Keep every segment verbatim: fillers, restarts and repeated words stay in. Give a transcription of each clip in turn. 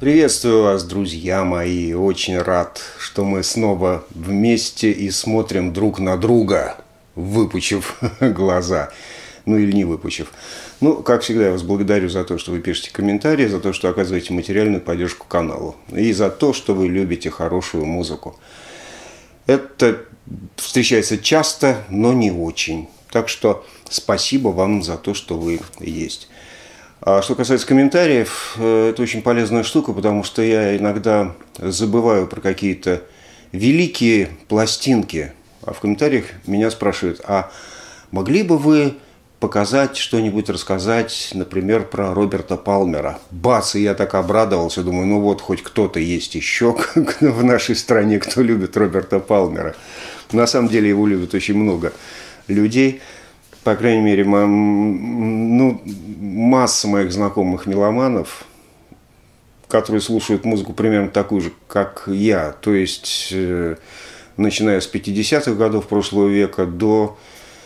Приветствую вас, друзья мои. Очень рад, что мы снова вместе и смотрим друг на друга, выпучив глаза. Ну или не выпучив. Ну, как всегда, я вас благодарю за то, что вы пишете комментарии, за то, что оказываете материальную поддержку каналу. И за то, что вы любите хорошую музыку. Это встречается часто, но не очень. Так что спасибо вам за то, что вы есть. А что касается комментариев, это очень полезная штука, потому что я иногда забываю про какие-то великие пластинки. А в комментариях меня спрашивают, а могли бы вы показать что-нибудь, рассказать, например, про Роберта Палмера? Бац, и я так обрадовался, думаю, ну вот хоть кто-то есть еще в нашей стране, кто любит Роберта Палмера. На самом деле его любят очень много людей. По крайней мере, ну, масса моих знакомых меломанов, которые слушают музыку примерно такую же, как я. То есть, э, начиная с пятидесятых годов прошлого века до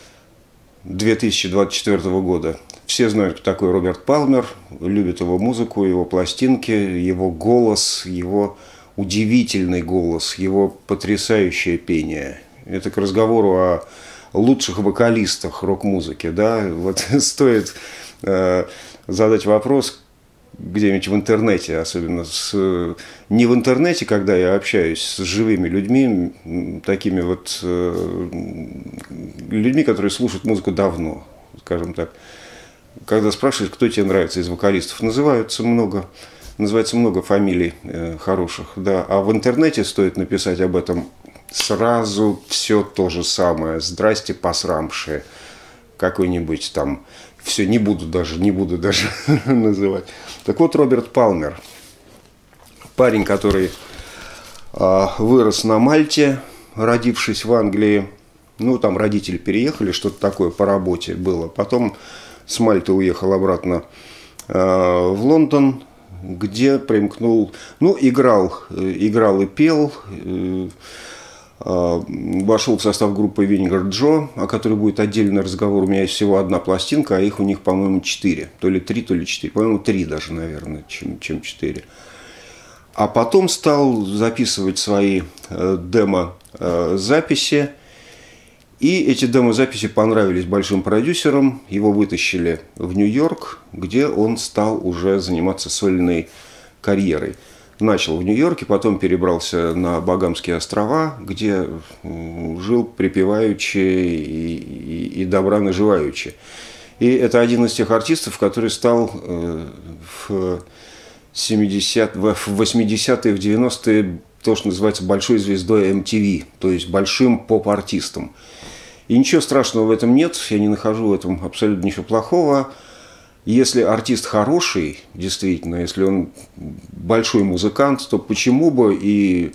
две тысячи двадцать четвёртого года. Все знают, кто такой Роберт Палмер, любят его музыку, его пластинки, его голос, его удивительный голос, его потрясающее пение. Это к разговору о лучших вокалистах рок-музыки, да, вот стоит э, задать вопрос где-нибудь в интернете, особенно с, не в интернете, когда я общаюсь с живыми людьми, такими вот э, людьми, которые слушают музыку давно, скажем так. Когда спрашивают, кто тебе нравится из вокалистов, называются много, называется много фамилий э, хороших, да, а в интернете стоит написать об этом. Сразу все то же самое. Здрасте, посрамшие. Какой-нибудь там. Все, не буду даже, не буду даже называть. Так вот, Роберт Палмер. Парень, который э, вырос на Мальте, родившись в Англии. Ну, там родители переехали, что-то такое по работе было. Потом с Мальты уехал обратно э, в Лондон, где примкнул. Ну, играл, играл и пел. Э, Вошел в состав группы Vinegar Joe, о которой будет отдельный разговор. У меня есть всего одна пластинка, а их у них, по-моему, четыре. То ли три, то ли четыре. По-моему, три даже, наверное, чем, чем четыре. А потом стал записывать свои э, демо-записи. И эти демо-записи понравились большим продюсерам. Его вытащили в Нью-Йорк, где он стал уже заниматься сольной карьерой. Начал в Нью-Йорке, потом перебрался на Багамские острова, где жил припеваючи и, и, и добра наживаючи. И это один из тех артистов, который стал в семидесятые, в восьмидесятые, в девяностые то, что называется большой звездой эм ти ви, то есть большим поп-артистом. И ничего страшного в этом нет, я не нахожу в этом абсолютно ничего плохого. Если артист хороший, действительно, если он большой музыкант, то почему бы и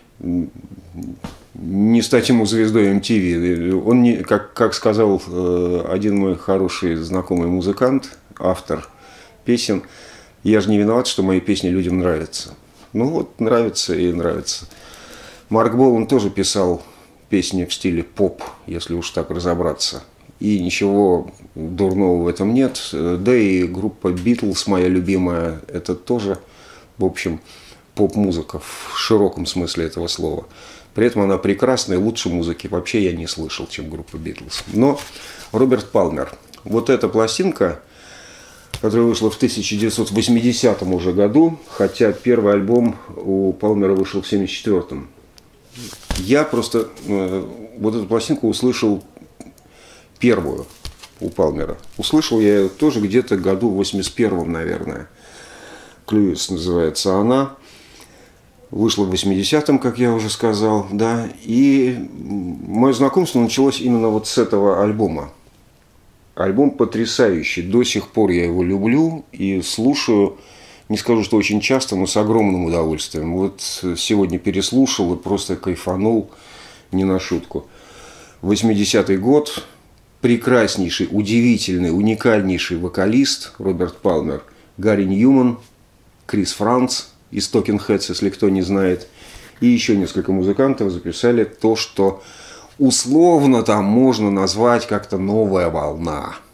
не стать ему звездой эм ти ви? Он, не, как, как сказал один мой хороший знакомый музыкант, автор песен, я же не виноват, что мои песни людям нравятся. Ну вот, нравится и нравится. Марк Болан тоже писал песни в стиле поп, если уж так разобраться. И ничего дурного в этом нет. Да и группа Битлз, моя любимая, это тоже, в общем, поп-музыка в широком смысле этого слова. При этом она прекрасная, лучше музыки вообще я не слышал, чем группа Битлз. Но Роберт Палмер. Вот эта пластинка, которая вышла в тысяча девятьсот восьмидесятом уже году, хотя первый альбом у Палмера вышел в семьдесят четвёртом. Я просто э, вот эту пластинку услышал первую у Палмера. Услышал я ее тоже где-то году в восемьдесят первом, наверное. «Клюис» называется она. Вышла в восьмидесятом, как я уже сказал, да. И мое знакомство началось именно вот с этого альбома. Альбом потрясающий. До сих пор я его люблю и слушаю. Не скажу, что очень часто, но с огромным удовольствием. Вот сегодня переслушал и просто кайфанул не на шутку. восьмидесятый год. Прекраснейший, удивительный, уникальнейший вокалист Роберт Палмер, Гарри Ньюман, Крис Франц из Talking Heads, если кто не знает, и еще несколько музыкантов записали то, что условно там можно назвать как-то новая волна.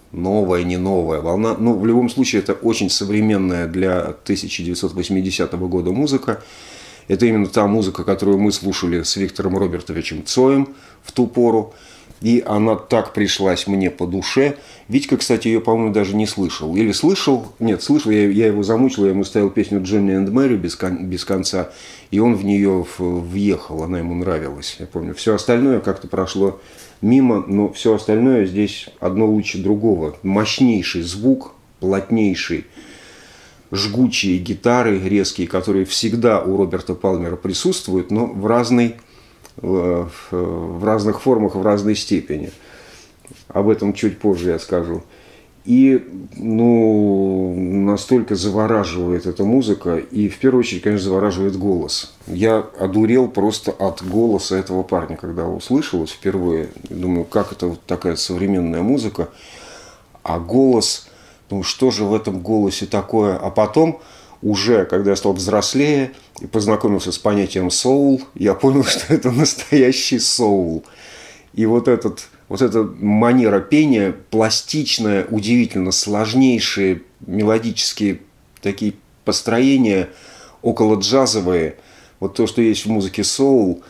новая, не новая волна. Ну, в любом случае, это очень современная для тысяча девятьсот восьмидесятого года музыка. Это именно та музыка, которую мы слушали с Виктором Робертовичем Цоем в ту пору. И она так пришлась мне по душе. Витька, кстати, ее, по-моему, даже не слышал. Или слышал? Нет, слышал. Я, я его замучил. Я ему ставил песню «Джонни энд Мэри» без, кон, без конца. И он в нее въехал. Она ему нравилась. Я помню. Все остальное как-то прошло мимо. Но все остальное здесь одно лучше другого. Мощнейший звук, плотнейший. Жгучие гитары резкие, которые всегда у Роберта Палмера присутствуют, но в разной, в, в разных формах, в разной степени. Об этом чуть позже я скажу. И ну, настолько завораживает эта музыка, и в первую очередь, конечно, завораживает голос. Я одурел просто от голоса этого парня, когда услышал вот впервые. Думаю, как это вот такая современная музыка, а голос... Ну, что же в этом голосе такое? А потом, уже, когда я стал взрослее и познакомился с понятием соул, я понял, что это настоящий соул. И вот, этот, вот эта манера пения, пластичная, удивительно сложнейшие мелодические такие построения, около джазовые. Вот то, что есть в музыке соул,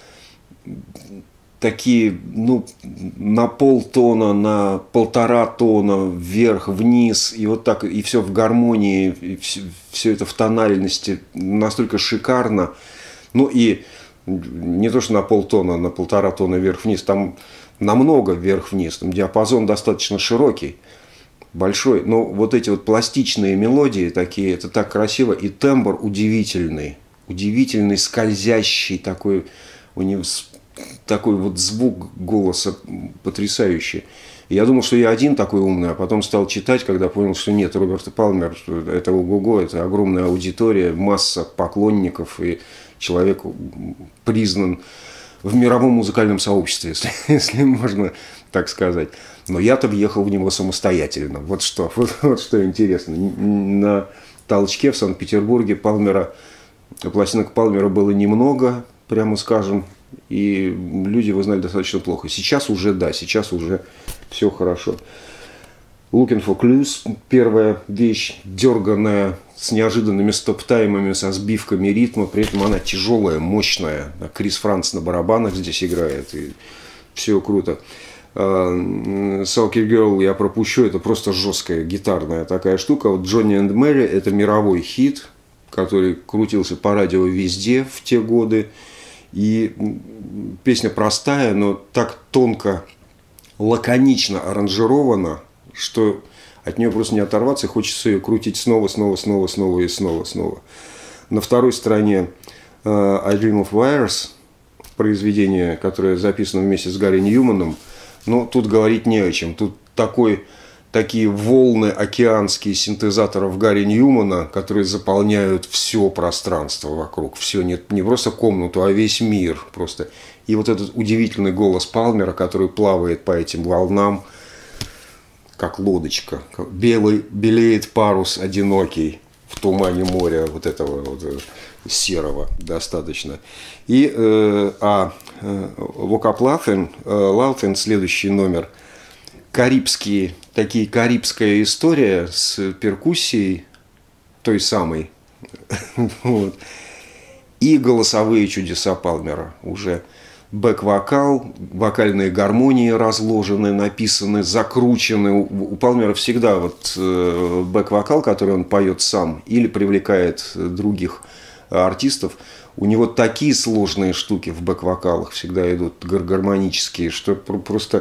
такие, ну, на полтона, на полтора тона, вверх, вниз, и вот так, и все в гармонии, и все, все это в тональности, настолько шикарно. Ну, и не то, что на полтона, на полтора тона вверх-вниз, там намного вверх-вниз, там диапазон достаточно широкий, большой, но вот эти вот пластичные мелодии такие, это так красиво, и тембр удивительный, удивительный, скользящий такой, у него такой вот звук голоса потрясающий. Я думал, что я один такой умный, а потом стал читать, когда понял, что нет, Роберт Палмер – это ого-го, это огромная аудитория, масса поклонников, и человек признан в мировом музыкальном сообществе, если, если можно так сказать. Но я-то въехал в него самостоятельно. Вот что, вот, вот что интересно. На толчке в Санкт-Петербурге Палмера, пластинок Палмера было немного, прямо скажем, и люди его знали достаточно плохо. Сейчас уже, да, сейчас уже все хорошо. Looking for Clues. Первая вещь, дерганая, с неожиданными стоп-таймами, со сбивками ритма. При этом она тяжелая, мощная. Крис Франц на барабанах здесь играет. И все круто. Sulky Girl я пропущу. Это просто жесткая гитарная такая штука. Вот Johnny and Mary – это мировой хит, который крутился по радио везде в те годы. И песня простая, но так тонко, лаконично аранжирована, что от нее просто не оторваться, и хочется ее крутить снова, снова, снова, снова и снова, снова. На второй стороне uh, I Dream of Wires, произведение, которое записано вместе с Гарри Ньюманом, но тут говорить не о чем. Тут такой, такие волны океанские синтезаторов Гарри Ньюмана, которые заполняют все пространство вокруг. Все, не, не просто комнату, а весь мир просто. И вот этот удивительный голос Палмера, который плавает по этим волнам, как лодочка. Белый, белеет парус одинокий в тумане моря вот этого вот серого достаточно. И э, а э, Woke Up Laughing, э, Laughing, следующий номер, карибские, такие карибская история с перкуссией той самой. Вот. И голосовые чудеса Палмера уже. Бэк-вокал, вокальные гармонии разложены, написаны, закручены. У Палмера всегда вот бэк-вокал, который он поет сам или привлекает других артистов, у него такие сложные штуки в бэк-вокалах всегда идут гармонические, что просто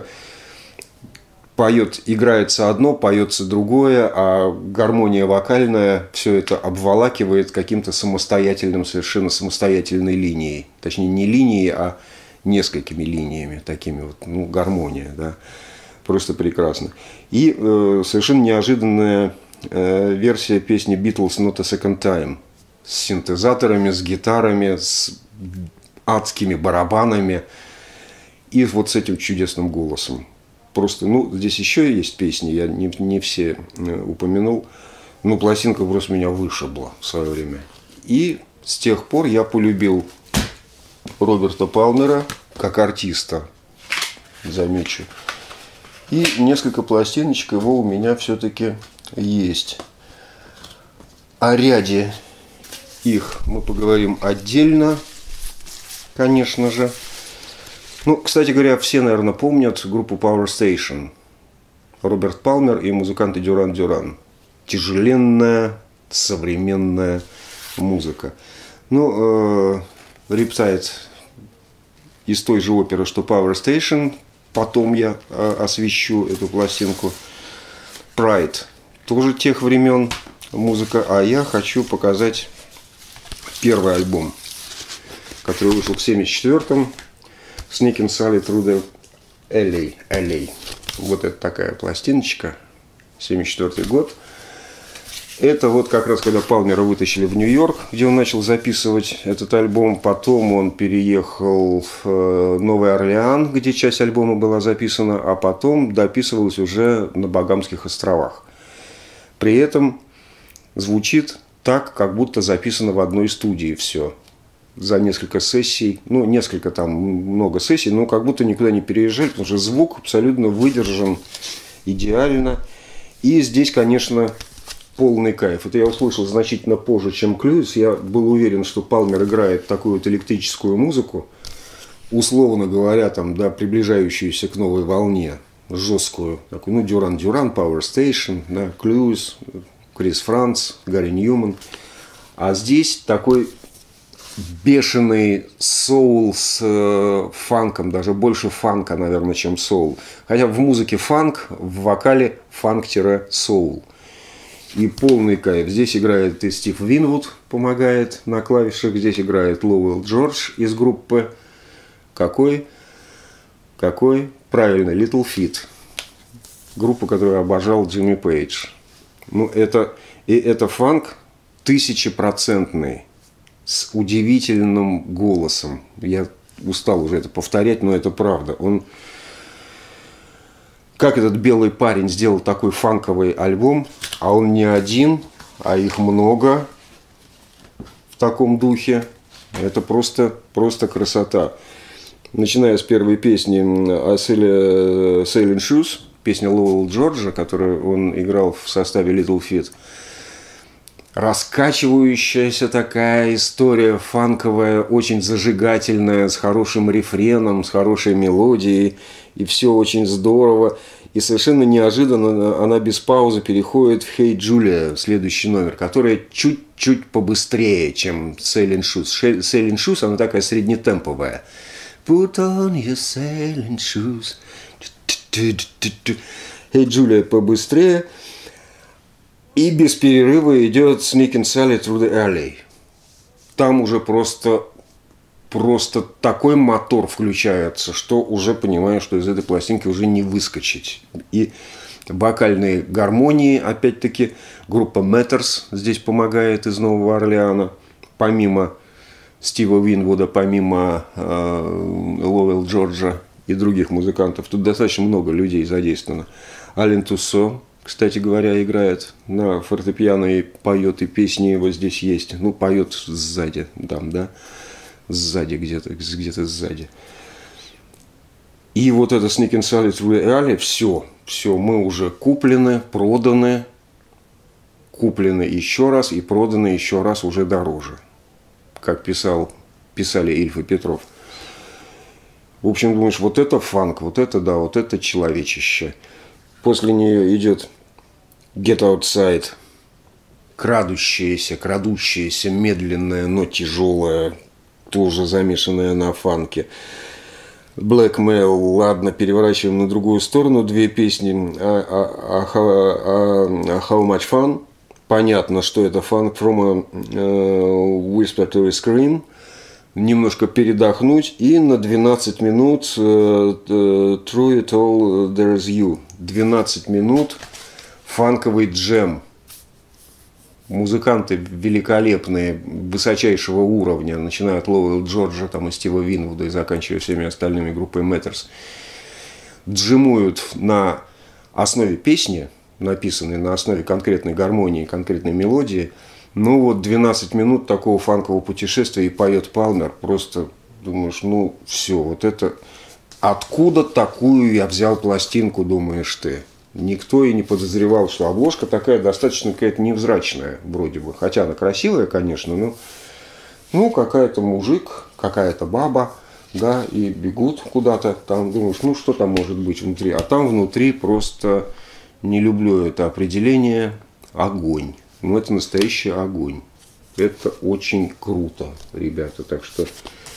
поет, играется одно, поется другое, а гармония вокальная все это обволакивает каким-то самостоятельным, совершенно самостоятельной линией. Точнее, не линией, а несколькими линиями, такими вот, ну, гармония, да, просто прекрасно. И э, совершенно неожиданная э, версия песни Beatles Not a Second Time с синтезаторами, с гитарами, с адскими барабанами и вот с этим чудесным голосом. Просто, ну, здесь еще есть песни, я не, не все э, упомянул, но пластинка просто меня вышибла в свое время. И с тех пор я полюбил Роберта Палмера как артиста, замечу. И несколько пластиночек его у меня все-таки есть. О ряде их мы поговорим отдельно, конечно же. Ну, кстати говоря, все, наверное, помнят группу Power Station. Роберт Палмер и музыканты Дюран Дюран. Тяжеленная, современная музыка. Ну, Riptide из той же оперы, что Power Station. Потом я освещу эту пластинку. Pride тоже тех времен музыка. А я хочу показать первый альбом, который вышел в семьдесят четвёртом. Sneaking Sally Through the Alley. Alley. Вот это такая пластиночка. семьдесят четвёртый год. Это вот как раз когда Палмера вытащили в Нью-Йорк, где он начал записывать этот альбом. Потом он переехал в Новый Орлеан, где часть альбома была записана, а потом дописывалась уже на Багамских островах. При этом звучит так, как будто записано в одной студии все. За несколько сессий, ну, несколько там, много сессий, но как будто никуда не переезжали, потому что звук абсолютно выдержан идеально. И здесь, конечно, полный кайф. Это я услышал значительно позже, чем Клюис. Я был уверен, что Палмер играет такую вот электрическую музыку, условно говоря, там, да, приближающуюся к новой волне, жесткую. Такую, ну, Дюран Дюран, Power Station, да, Клюис, Крис Франц, Гарри Ньюман. А здесь такой бешеный соул с э, фанком, даже больше фанка, наверное, чем соул. Хотя в музыке фанк, в вокале фанк-соул. И полный кайф. Здесь играет и Стив Винвуд, помогает на клавишах. Здесь играет Лоуэлл Джордж из группы. Какой? Какой? Правильно, Little Feat. Группа, которую обожал Джимми Пейдж. Ну, это, и это фанк тысячепроцентный. С удивительным голосом. Я устал уже это повторять, но это правда. Он, как этот белый парень сделал такой фанковый альбом, а он не один, а их много в таком духе. Это просто, просто красота. Начиная с первой песни Sailing Shoes, песня Лоуэлла Джорджа, которую он играл в составе Little Feat. Раскачивающаяся такая история, фанковая, очень зажигательная, с хорошим рефреном, с хорошей мелодией. И все очень здорово. И совершенно неожиданно она без паузы переходит в «Hey Julia», следующий номер, которая чуть-чуть побыстрее, чем «Sailing Shoes». «Sailing Shoes» она такая среднетемповая. Put on your sailing shoes. «Hey Julia» побыстрее. И без перерыва идет Sneaking Sally Through the Alley. Там уже просто, просто такой мотор включается, что уже понимаешь, что из этой пластинки уже не выскочить. И вокальные гармонии, опять-таки, группа Matters здесь помогает из Нового Орлеана. Помимо Стива Винвуда, помимо э, Лоуэлла Джорджа и других музыкантов. Тут достаточно много людей задействовано. Ален Туссо, кстати говоря, играет на фортепиано и поет, и песни его здесь есть. Ну, поет сзади, там, да, сзади где-то, где-то сзади. И вот это Sneaking Sally Through the Alley, все, все, мы уже куплены, проданы, куплены еще раз и проданы еще раз уже дороже. Как писал, писали Ильф и Петров. В общем, думаешь, вот это фанк, вот это, да, вот это человечище. После нее идет Get Outside, крадущаяся, крадущаяся, медленная, но тяжелая, тоже замешанная на фанке. Blackmail, ладно, переворачиваем на другую сторону, две песни. А, а, а, How Much Fun, понятно, что это фанк. From a Whisper to a Scream, немножко передохнуть, и на двенадцать минут uh, Through It All There's You. двенадцать минут фанковый джем. Музыканты великолепные, высочайшего уровня, начиная от Лоуэлла Джорджа там, и Стива Винвуда и заканчивая всеми остальными группой Matters. Джемуют на основе песни, написанной на основе конкретной гармонии, конкретной мелодии. Ну вот двенадцать минут такого фанкового путешествия и поет Палмер. Просто думаешь, ну все, вот это... Откуда такую я взял пластинку, думаешь ты? Никто и не подозревал, что обложка такая достаточно какая-то невзрачная вроде бы. Хотя она красивая, конечно, но ну, какая-то мужик, какая-то баба, да, и бегут куда-то. Там думаешь, ну, что там может быть внутри? А там внутри просто, не люблю это определение, огонь. Ну, это настоящий огонь. Это очень круто, ребята. Так что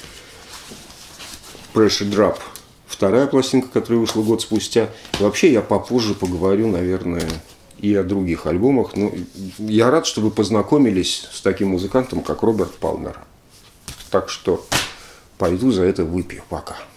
Pressure Drop. Вторая пластинка, которая вышла год спустя. И вообще я попозже поговорю, наверное, и о других альбомах. Но я рад, что вы познакомились с таким музыкантом, как Роберт Палмер. Так что пойду за это выпью. Пока.